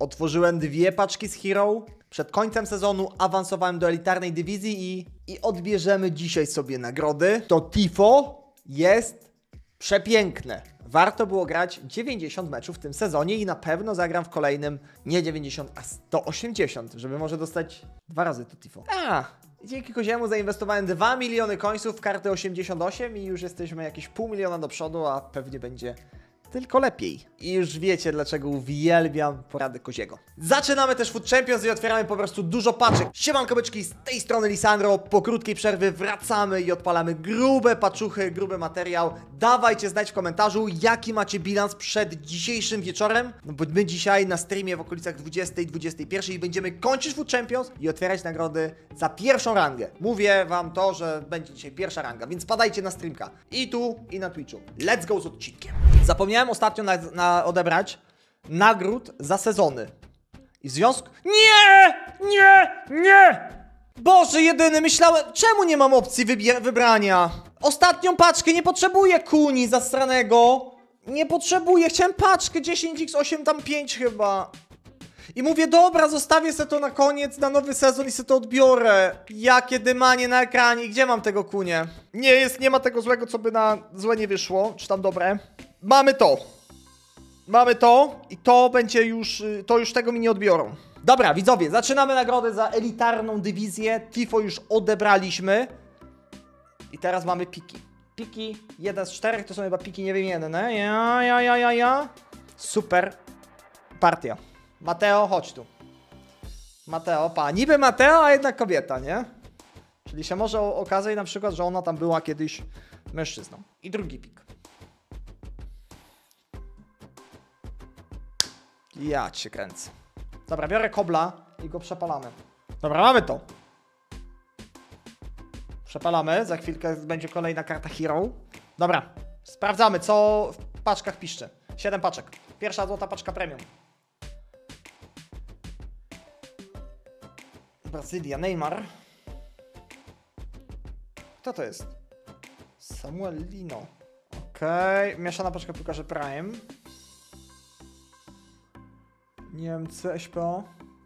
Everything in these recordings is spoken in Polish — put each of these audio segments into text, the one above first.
Otworzyłem 2 paczki z Hero. Przed końcem sezonu awansowałem do elitarnej dywizji i odbierzemy dzisiaj sobie nagrody. To Tifo jest przepiękne. Warto było grać 90 meczów w tym sezonie i na pewno zagram w kolejnym nie 90, a 180, żeby może dostać 2 razy to Tifo. Dzięki Koziemu zainwestowałem 2 miliony końców w kartę 88 i już jesteśmy jakieś pół miliona do przodu, a pewnie będzie tylko lepiej. I już wiecie, dlaczego uwielbiam porady Koziego. Zaczynamy też Food Champions i otwieramy po prostu dużo paczek. Siemanko byczki, z tej strony Lisandro. Po krótkiej przerwie wracamy i odpalamy grube paczuchy, gruby materiał. Dawajcie znać w komentarzu, jaki macie bilans przed dzisiejszym wieczorem. No bo my dzisiaj na streamie w okolicach 20-21 będziemy kończyć Food Champions i otwierać nagrody za pierwszą rangę. Mówię wam to, że będzie dzisiaj pierwsza ranga, więc padajcie na streamka. I tu, i na Twitchu. Let's go z odcinkiem. Zapomniałem ostatnio odebrać nagród za sezony. I w związku... Nie! Boże jedyny, myślałem... Czemu nie mam opcji wybrania? Ostatnią paczkę nie potrzebuję kuni zasranego. Nie potrzebuję, chciałem paczkę 10x8, tam 5 chyba. I mówię, dobra, zostawię sobie to na koniec, na nowy sezon i sobie to odbiorę. Jakie dymanie na ekranie, gdzie mam tego kunie? Nie ma tego złego, co by na złe nie wyszło, czy tam dobre. Mamy to i to będzie już, to już tego mi nie odbiorą. Dobra, widzowie, zaczynamy nagrodę za elitarną dywizję. Tifo już odebraliśmy. I teraz mamy piki. Piki 1 z 4, to są chyba piki niewymienne. Ja. Super partia. Mateo, chodź tu. Mateo, niby Mateo, a jednak kobieta, nie? Czyli się może okazać na przykład, że ona tam była kiedyś mężczyzną. I drugi pik. Ja cię kręcę. Dobra, biorę kobla i go przepalamy. Dobra, mamy to. Przepalamy, za chwilkę będzie kolejna karta Hero. Dobra, sprawdzamy, co w paczkach piszczy. 7 paczek. Pierwsza złota paczka premium. Brazylia, Neymar. Kto to jest? Samuel Lino. Okej, mieszana paczka piłkarzy Prime. Niemcy, SPO.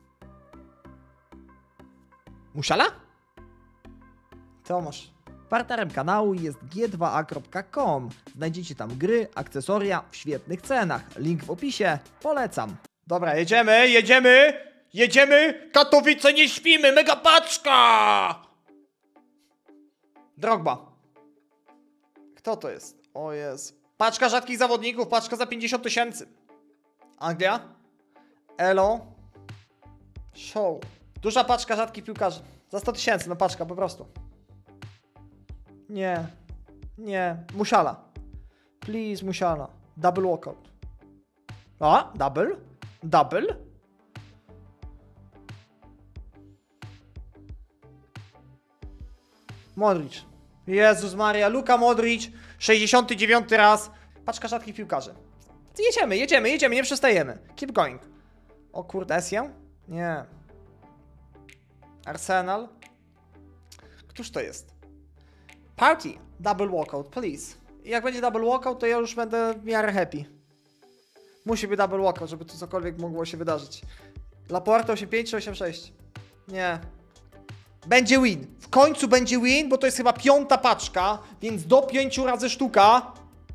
Musiala? Tomasz. Partnerem kanału jest g2a.com. Znajdziecie tam gry, akcesoria w świetnych cenach. Link w opisie. Polecam. Dobra, jedziemy! Katowice, nie śpimy! Mega paczka! Drogba. Kto to jest? O jest. Paczka rzadkich zawodników, paczka za 50 000. Anglia? Elo. Show. Duża paczka rzadkich piłkarzy. Za 100 000, no paczka po prostu. Nie. Musiala. Please, Musiala. Double walkout. A? Double? Modric. Jezus Maria. Luka Modric. 69 raz. Paczka rzadkich piłkarzy. Jedziemy. Nie przestajemy. Keep going. O kurde, Essien? Nie. Arsenal? Któż to jest? Party. Double walkout, please. I jak będzie double walkout, to ja już będę w miarę happy. Musi być double walkout, żeby tu cokolwiek mogło się wydarzyć. Laporte 8-5 czy 8-6? Nie. Będzie win. W końcu będzie win, bo to jest chyba 5. paczka, więc do 5 razy sztuka.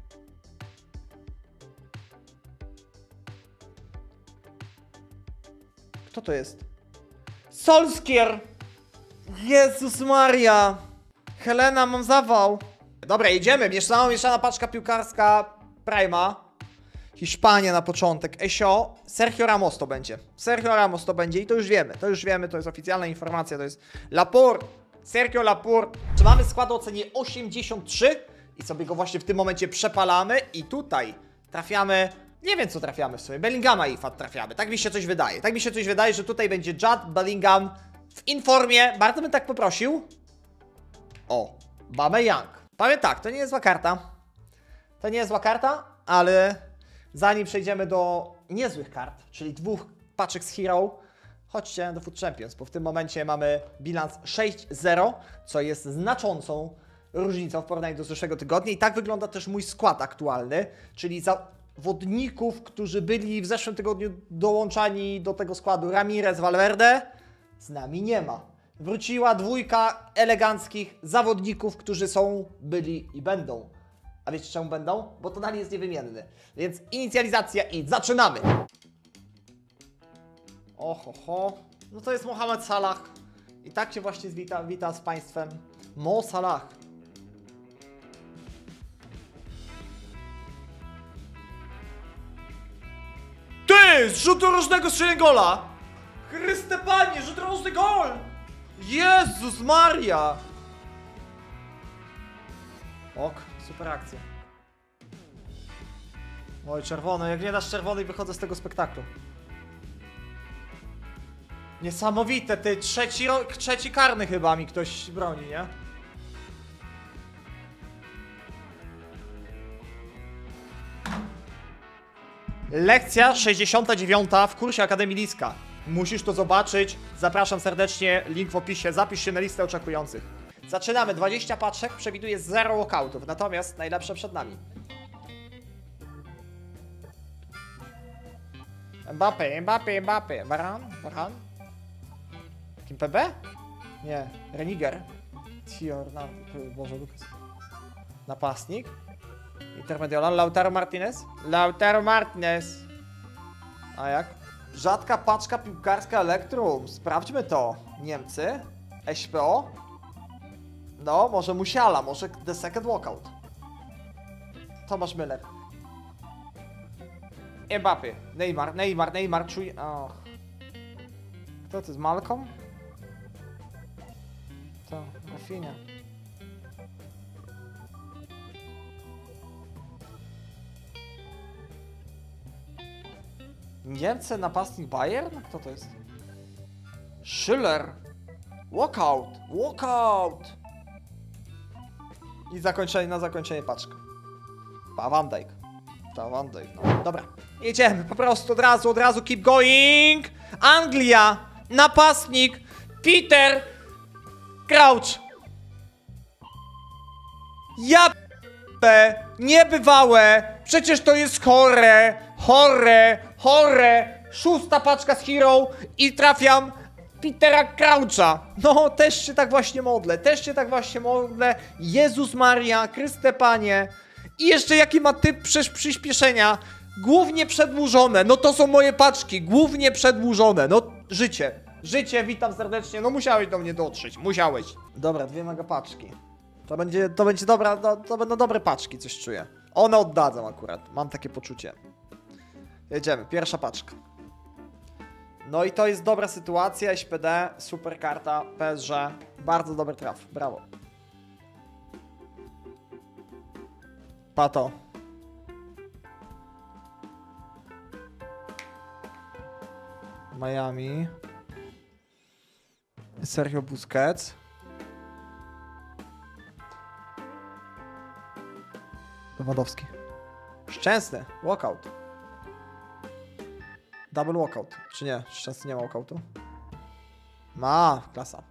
Kto to jest? Solskjaer! Jezus Maria! Helena, mam zawał. Dobra, jedziemy. Mieszana paczka piłkarska Prima. Hiszpania na początek. Esio. Sergio Ramos to będzie i to już wiemy. To jest oficjalna informacja. To jest Laporte. Sergio Laporte. Czy mamy skład o cenie 83 i sobie go właśnie w tym momencie przepalamy i tutaj trafiamy... Nie wiem, co trafiamy w sumie. Bellingama i FAT trafiamy. Tak mi się coś wydaje. Że tutaj będzie Jude Bellingham w informie. Bardzo bym tak poprosił. O, Aubameyang. Powiem tak, to nie jest zła karta. Ale zanim przejdziemy do niezłych kart, czyli 2 paczek z Hero, chodźcie do Food Champions, bo w tym momencie mamy bilans 6-0, co jest znaczącą różnicą w porównaniu do zeszłego tygodnia. I tak wygląda też mój skład aktualny, czyli za zawodników, którzy byli w zeszłym tygodniu dołączani do tego składu. Ramirez, Valverde, z nami nie ma. Wróciła dwójka eleganckich zawodników, którzy są, byli i będą. A wiecie czemu będą? Bo to dalej jest niewymienny. Więc inicjalizacja i zaczynamy! Oho. No to jest Mohamed Salah. I tak się właśnie wita z Państwem Mo Salah. Ty! Z rzutu rożnego strzelił gola! Chryste Panie, rzut rożny gol! Jezus Maria! Ok, super akcja. Oj, czerwony. Jak nie dasz czerwonej, wychodzę z tego spektaklu. Niesamowite, ty. Trzeci karny chyba mi ktoś broni, nie? Lekcja 69 w kursie Akademii Liska. Musisz to zobaczyć. Zapraszam serdecznie, link w opisie. Zapisz się na listę oczekujących. Zaczynamy. 20 paczek, przewiduje 0 walkoutów. Natomiast najlepsze przed nami. Mbappé. Varane? Kimpembe? Nie. Reniger. Boże, Lukas. Napastnik. Intermediola. Lautaro Martinez. A jak? Rzadka paczka piłkarska Elektrum. Sprawdźmy to. Niemcy. SPO. No, może Musiala. Może The Second Walkout. Tomasz Müller. Mbappé. Neymar. Czuj... Och. Kto to jest? Malcolm? To, Rafinha. Niemcy, napastnik Bayern? Kto to jest? Schüller. Walkout. I na zakończenie paczka. Van Dijk. No. Dobra. Jedziemy po prostu od razu keep going. Anglia. Napastnik. Peter Crouch. Ja p***e. Niebywałe. Przecież to jest chore. 6. paczka z Hero i trafiam Petera Croucha. No, też się tak właśnie modlę. Jezus Maria, Chryste Panie. I jeszcze jaki ma typ przyspieszenia. Głównie przedłużone. No to są moje paczki. Głównie przedłużone. No, życie, witam serdecznie. No musiałeś do mnie dotrzeć. Musiałeś. Dobra, 2 mega paczki. To będzie dobra, to będą dobre paczki, coś czuję. One oddadzą akurat. Mam takie poczucie. Jedziemy, pierwsza paczka. No i to jest dobra sytuacja, SPD, super karta, PSG, bardzo dobry traf, brawo. Pato. Miami. Sergio Busquets. Lewandowski. Szczęsny, walkout. Double walkout, czy nie? Szczęsny nie ma walkoutu? Ma, klasa.